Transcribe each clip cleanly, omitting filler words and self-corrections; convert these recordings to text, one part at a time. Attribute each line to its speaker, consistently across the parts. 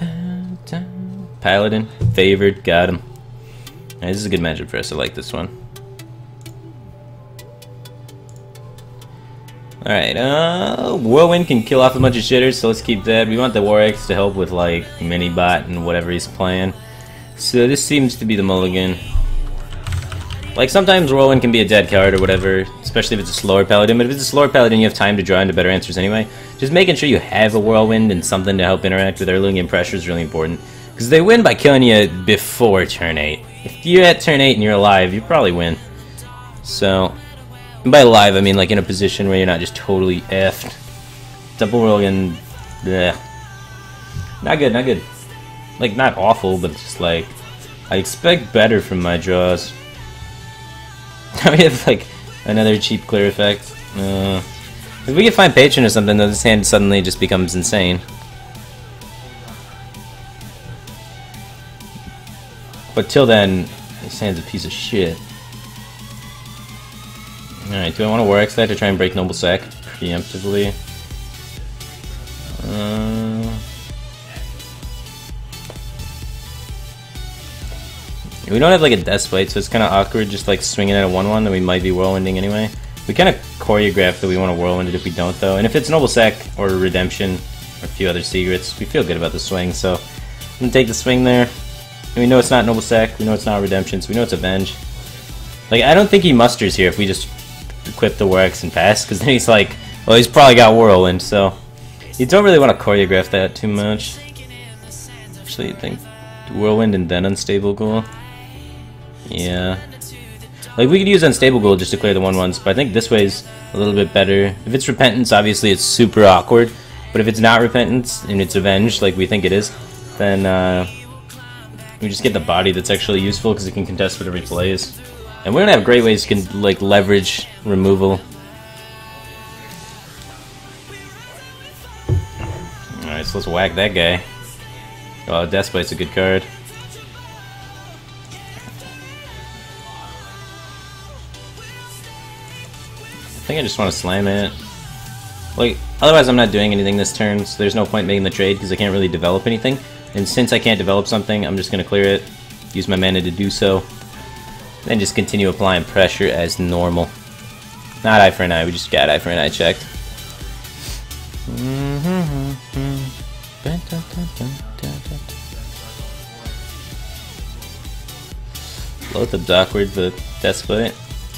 Speaker 1: Paladin, favored, got him. Alright, this is a good matchup for us. I like this one. Alright, Whirlwind can kill off a bunch of shitters, so let's keep that. We want the War Axe to help with, like, Minibot and whatever he's playing. So this seems to be the mulligan. Like, sometimes Whirlwind can be a dead card or whatever, especially if it's a slower Paladin, but if it's a slower Paladin, you have time to draw into better answers anyway. Just making sure you have a Whirlwind and something to help interact with Erlingian Pressure is really important. Because they win by killing you before turn 8. If you're at turn 8 and you're alive, you probably win. So... and by alive, I mean like in a position where you're not just totally effed. Double Whirlwind, bleh. Not good, not good. Like, not awful, but just like, I expect better from my draws. Now we have like another cheap clear effect. If we can find Patron or something, though, this hand suddenly just becomes insane. But till then, this hand's a piece of shit. Alright, do I want to War Axe that to try and break Noble Sack preemptively? We don't have like a Deathbite, so it's kind of awkward just like swinging at a 1-1 that we might be Whirlwinding anyway. We kind of choreograph that we want to Whirlwind it if we don't though. And if it's Noble Sack or Redemption or a few other secrets, we feel good about the swing, so I'm going to take the swing there. And we know it's not Noble Sack, we know it's not Redemption, so we know it's Avenge. Like, I don't think he musters here if we just equip the War Axe and pass, because then he's like, well, he's probably got Whirlwind, so you don't really want to choreograph that too much. Actually, you think Whirlwind and then Unstable Ghoul? Yeah. Like, we could use Unstable Ghoul just to clear the 1-1s, but I think this way's a little bit better. If it's Repentance, obviously it's super awkward, but if it's not Repentance and it's Avenge, like we think it is, then we just get the body that's actually useful because it can contest whatever he plays. And we don't have great ways you can like leverage removal. Alright, so let's whack that guy. Oh, Deathbite's a good card. I think I just want to slam it. Like, otherwise I'm not doing anything this turn, so there's no point making the trade because I can't really develop anything. And since I can't develop something, I'm just going to clear it, use my mana to do so, and just continue applying pressure as normal. Not eye for an eye, we just got eye for an eye checked. Loatheb's awkward, but Deathbite.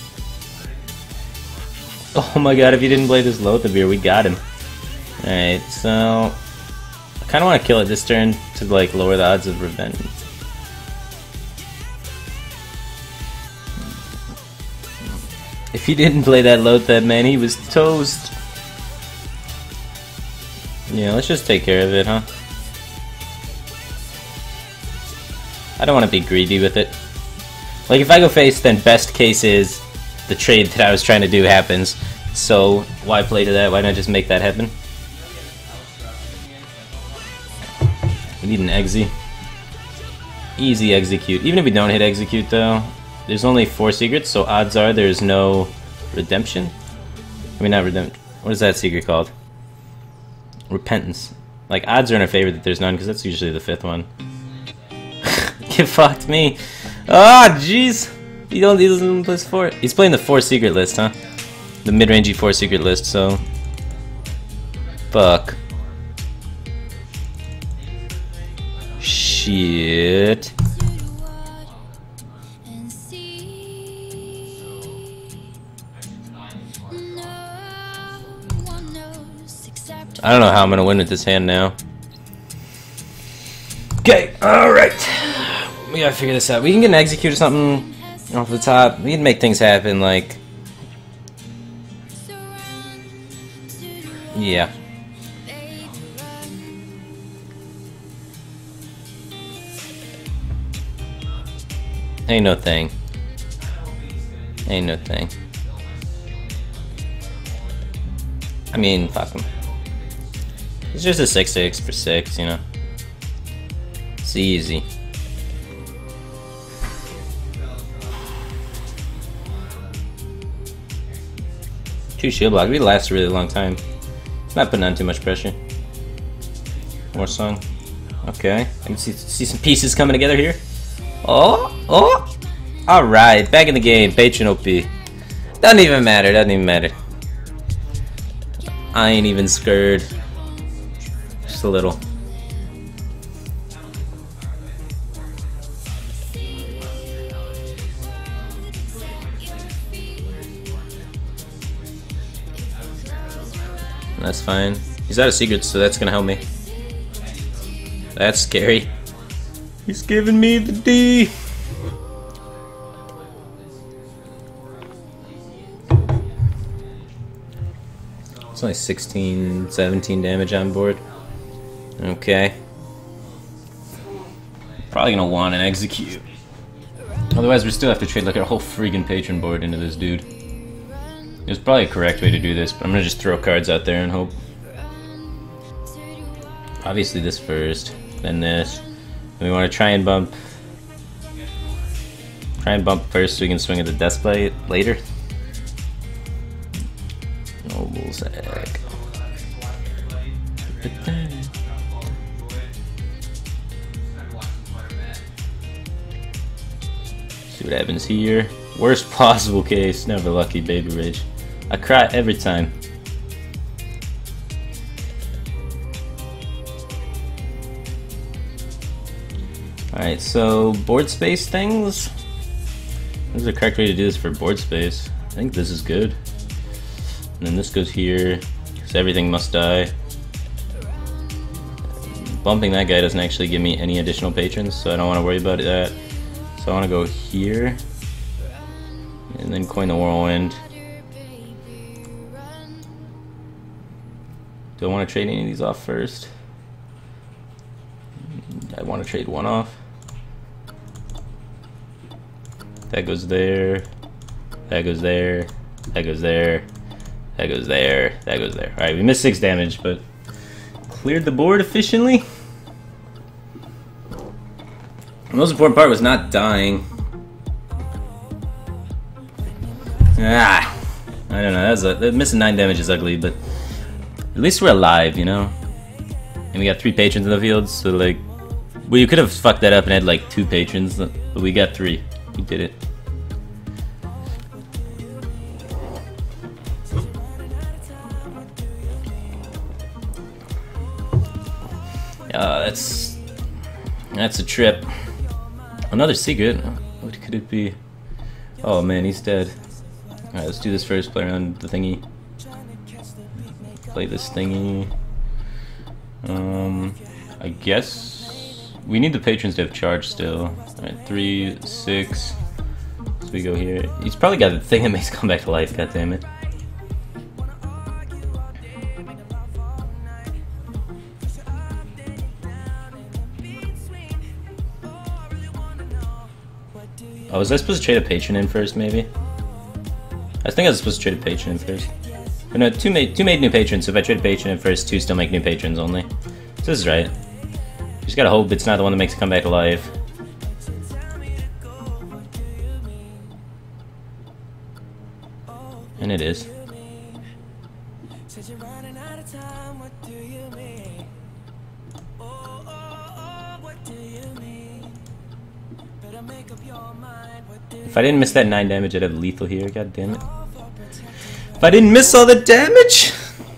Speaker 1: Oh my god, if he didn't play this Loatheb here, we got him. Alright, so I kinda wanna kill it this turn to like lower the odds of revenge. If he didn't play that Loatheb, man, he was toast. Yeah, let's just take care of it, huh? I don't want to be greedy with it. Like, if I go face, then best case is the trade that I was trying to do happens. So, why play to that? Why not just make that happen? We need an Exi. Easy execute. Even if we don't hit execute, though, there's only 4 secrets, so odds are there's no redemption. I mean, not redemption. What is that secret called? Repentance. Like, odds are in our favor that there's none, because that's usually the 5th one. You fucked me. Ah, jeez. He doesn't play 4. He's playing the 4 secret list, huh? The mid-rangey 4 secret list, so. Fuck. Shit. I don't know how I'm gonna win with this hand now. Okay, alright. We gotta figure this out. We can get an execute or something off the top. We can make things happen, like. Yeah. Ain't no thing. Ain't no thing. I mean, fuck him. It's just a 6/6 for 6, you know. It's easy. Two shield block. We last a really long time. It's not putting on too much pressure. More song. Okay, I can see some pieces coming together here. Oh! Alright, back in the game, patron OP. Doesn't even matter. I ain't even scared. Just a little. That's fine. He's out of secrets, so that's gonna help me. That's scary. He's giving me the D. It's only 16, 17 damage on board. Okay. Probably gonna want an execute. Otherwise, we still have to trade like our whole freaking patron board into this dude. There's probably a correct way to do this, but I'm gonna just throw cards out there and hope. Obviously this first, then this. And we want to try and bump first so we can swing at the Deathbite later. Noble sack. See what happens here. Worst possible case, never lucky, baby rage. I cry every time. Alright, so board space things. What's the correct way to do this for board space? I think this is good. And then this goes here, because everything must die. Bumping that guy doesn't actually give me any additional patrons, so I don't want to worry about that. So I want to go here, and then coin the Whirlwind. Do I want to trade any of these off first? I want to trade one off. That goes there. That goes there. That goes there. That goes there. That goes there. Alright, we missed 6 damage, but cleared the board efficiently. The most important part was not dying. I don't know. Missing 9 damage is ugly, but at least we're alive, you know? And we got 3 patrons in the field, so like... Well, you could have fucked that up and had like 2 patrons, but we got 3. We did it. That's a trip. Another secret. What could it be? Oh man, he's dead. Alright, let's do this first. Play around the thingy. Play this thingy. I guess we need the patrons to have charge still. Alright, 3, 6. So we go here. He's probably got the thing that makes come back to life. God damn it. Oh, was I supposed to trade a patron in first, maybe? I think I was supposed to trade a patron in first. But no, two made new patrons, so if I trade a patron in first, 2 still make new patrons only. So this is right. Just gotta hope it's not the one that makes it come back to life. And it is. If I didn't miss that 9 damage, I'd have lethal here. God damn it! If I didn't miss all the damage,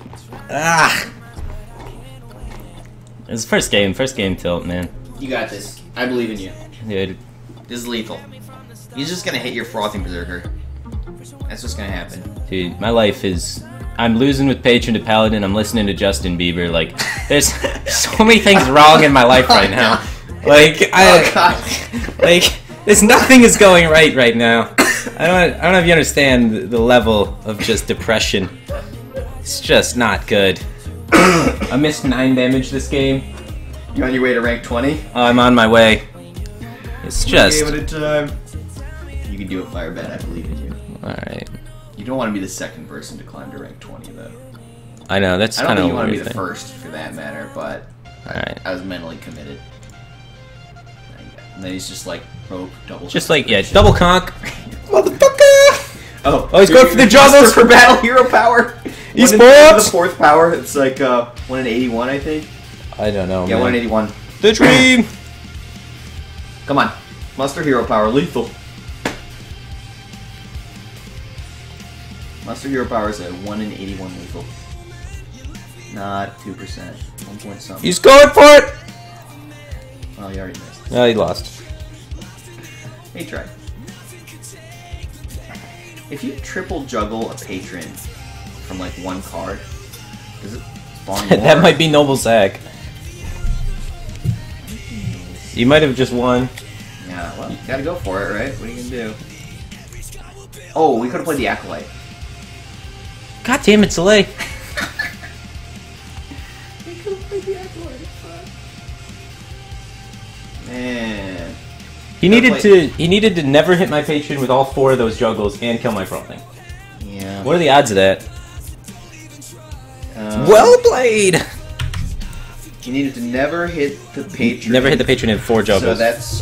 Speaker 1: It's first game tilt, man.
Speaker 2: You got this. I believe in you.
Speaker 1: Dude,
Speaker 2: this is lethal. He's just gonna hit your frothing berserker. That's what's gonna happen.
Speaker 1: Dude, my life is. I'm losing with patron to paladin. I'm listening to Justin Bieber. Like, there's so many things wrong in my life right now. Like, there's nothing is going right now. I don't know if you understand the level of just depression. It's just not good. I missed 9 damage this game.
Speaker 2: You on your way to rank 20?
Speaker 1: I'm on my way. It's just...
Speaker 2: One game at a time. You can do it, Firebed. I believe in you.
Speaker 1: Alright.
Speaker 2: You don't want to be the second person to climb to rank 20, though.
Speaker 1: I know, that's kind of
Speaker 2: I don't think you want to be the first, for that matter, but I was mentally committed. And then he's just like, rope, double
Speaker 1: just like, yeah, double conk. Motherfucker!
Speaker 2: Oh,
Speaker 1: he's going for the juggles
Speaker 2: for battle hero power.
Speaker 1: Esports!
Speaker 2: The 4th power, it's like 1 in 81, I think.
Speaker 1: I don't know,
Speaker 2: yeah,
Speaker 1: man.
Speaker 2: 1 in 81.
Speaker 1: The dream!
Speaker 2: Come on. Muster hero power, lethal. Muster hero power is a 1 in 81 lethal. Not 2%. 1 point something.
Speaker 1: He's going for it!
Speaker 2: Oh, he already missed.
Speaker 1: No, he lost.
Speaker 2: He tried. If you triple juggle a patron from like one card, does it spawn more?
Speaker 1: That might be Noble Sack. You might have just won.
Speaker 2: Yeah, well, you gotta go for it, right? What are you gonna do? Oh, we could have played the Acolyte.
Speaker 1: God damn it, Soleil.
Speaker 2: We could have played the Acolyte. Man.
Speaker 1: He needed to never hit my patron with all 4 of those juggles and kill my Frothing.
Speaker 2: Yeah.
Speaker 1: What are the odds of that? Well played!
Speaker 2: You needed to never hit the patron.
Speaker 1: Never hit the patron in 4 juggles.
Speaker 2: So that's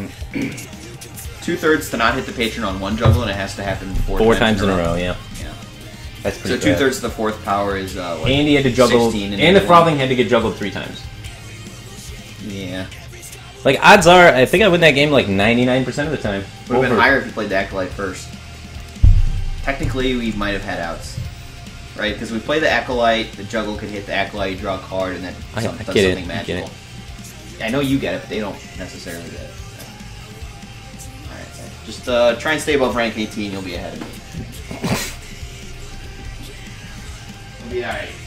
Speaker 2: 2/3 to not hit the patron on 1 juggle, and it has to happen
Speaker 1: 4 times in a row. Yeah. That's pretty
Speaker 2: so 2/3 of the 4th power is what,
Speaker 1: and he had to juggle,
Speaker 2: 16
Speaker 1: and the Frothing had to get juggled 3 times.
Speaker 2: Yeah.
Speaker 1: Like, odds are, I think I win that game like 99% of the time.
Speaker 2: Would have been higher if you played the Acolyte first. Technically, we might have had outs. Right? Because we play the Acolyte, the juggle could hit the Acolyte, you draw a card, and then does something magical. I know you get it, but they don't necessarily get it. Alright, just try and stay above rank 18, you'll be ahead of me. You'll be alright.